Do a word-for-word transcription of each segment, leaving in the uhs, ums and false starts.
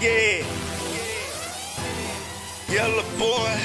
Yeah. Yellow boy.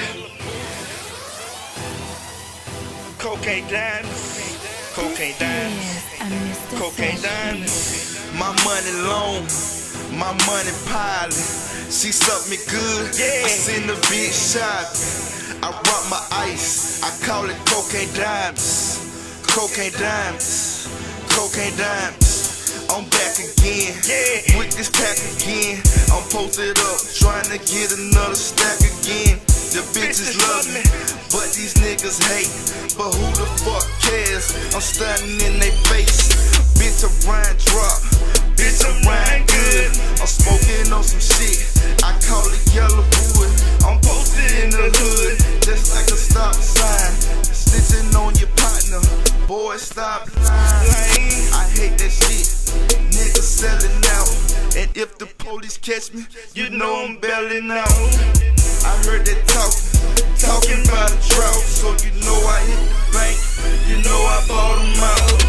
Cocaine diamonds. Cocaine diamonds. Cocaine diamonds. My money long. My money piling. She sucked me good. Yeah. I seen the big shot. I rock my ice. I call it cocaine diamonds. Cocaine diamonds. Cocaine diamonds. I'm back again, yeah. With this pack again. I'm posted up, trying to get another stack again. The bitches love me, but these niggas hate. But who the fuck cares? I'm standing in their face. Bitch, a rhyme drop. Bitch, a rhyme good. I'm smoking on some shit. I call it yellow wood. I'm posted in the hood, just like a stop sign. Snitching on your partner, boy, stop lying. I hate that shit. Niggas selling out, and if the police catch me, you know I'm bailing out. I heard that talking, talking about a drought, so you know I hit the bank, you know I bought them out.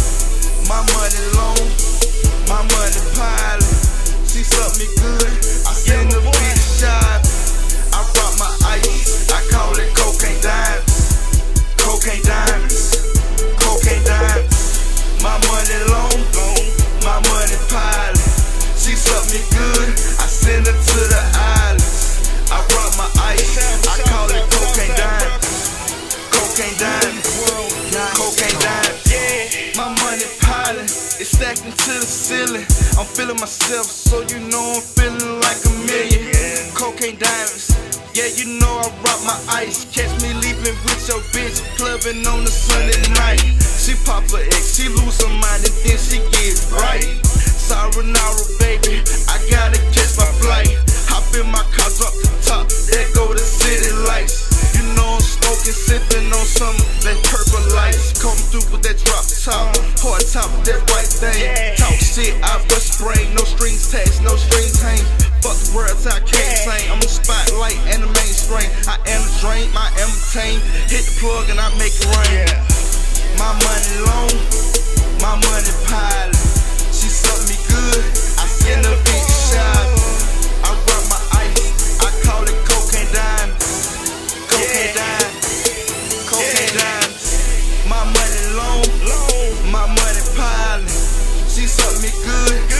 My money long, my money piling. She sucked me good, I send the bitch shot. I rock my ice, I call it cocaine diamonds. Cocaine diamonds, cocaine diamonds. My money long, my money piling. She sucked me good, I send her to the islands. I rock my ice, I call it cocaine diamonds. Cocaine diamonds, cocaine diamonds. My money piling, it's stacking to the ceiling. I'm feeling myself, so you know I'm feeling like a million. Cocaine diamonds, yeah, you know I rock my ice. Catch me leaping with your bitch, clubbing on the Sunday night. She pop her ex, she lose her mind, and then she get right. Sayonara, baby, I gotta catch my flight. Hop in my car, drop the top, there go the city lights. You know I'm smoking, sipping on some of that purple lights. Come through with that drop top, hard top, that white thing. Talk shit, I bust brain, no strings attached, no strings hang. Fuck the words, I can't sing. I'm a spotlight and the mainstream. I am the drain, I am the tame. Hit the plug and I make it rain. My money long, my money piling. She sucked me good, I send a big shot. I rock my ice, I call it cocaine diamonds. Cocaine diamonds, cocaine diamonds. My money long, my money piling. She sucked me good.